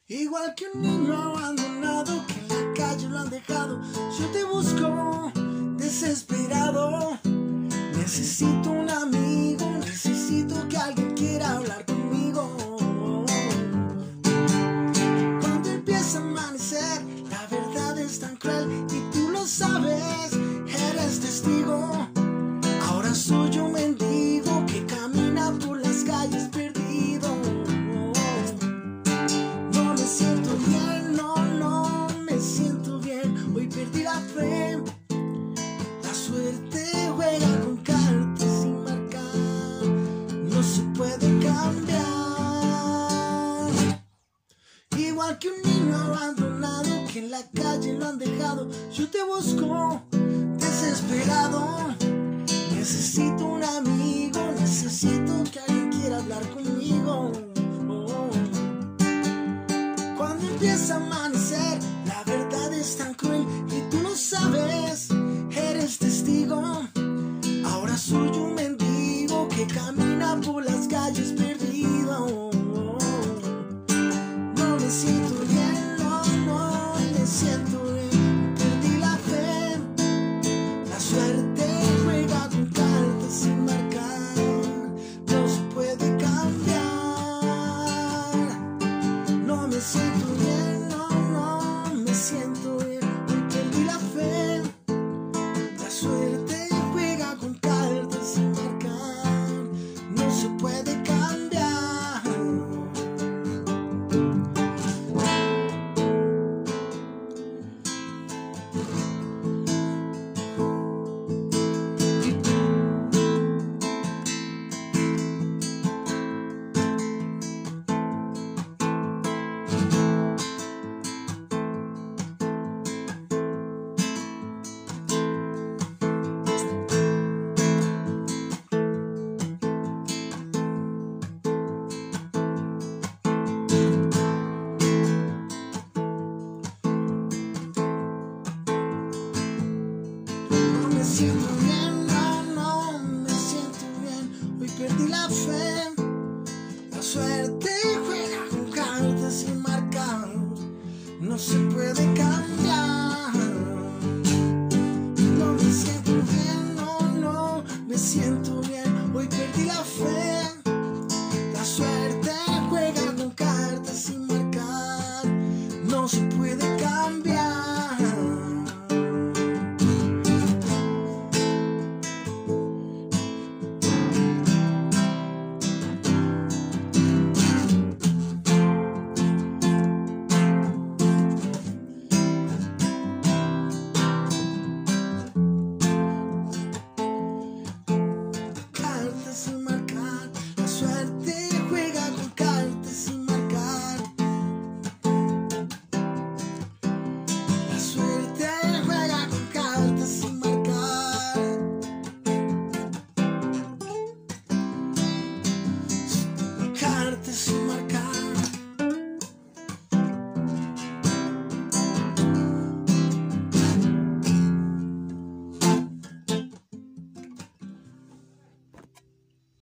Igual que un niño abandonado que en la calle lo han dejado, yo te busco desesperado. Necesito un amigo, necesito que alguien quiera hablar conmigo. Cuando empieza a amanecer, la verdad es tan cruel y tú lo sabes, eres testigo. Ahora soy un mendigo que camina por las calles perdido. No me siento bien, no me siento bien. Hoy perdí la fe, la suerte juega con cartas sin marcar, no se puede cambiar. Igual que un niño abandonado que en la calle lo han dejado, yo te busco desesperado. Necesito un amigo, necesito que alguien quiera hablar conmigo. Cuando empieza a amanecer, la verdad es tan cruel y tú lo sabes, eres testigo. Ahora soy un mendigo que camina por las calles perdido. No me siento bien, no me siento bien. Perdí la fe, la suerte juega con cartas sin marcar, no se puede cambiar. No me siento bien, no me siento bien. Hoy perdí la fe, la suerte juega con cartas sin marcar, no se puede cambiar. No me siento bien, no me siento bien. Hoy perdí la fe, la suerte juega con cartas sin marcar, no se puede cambiar.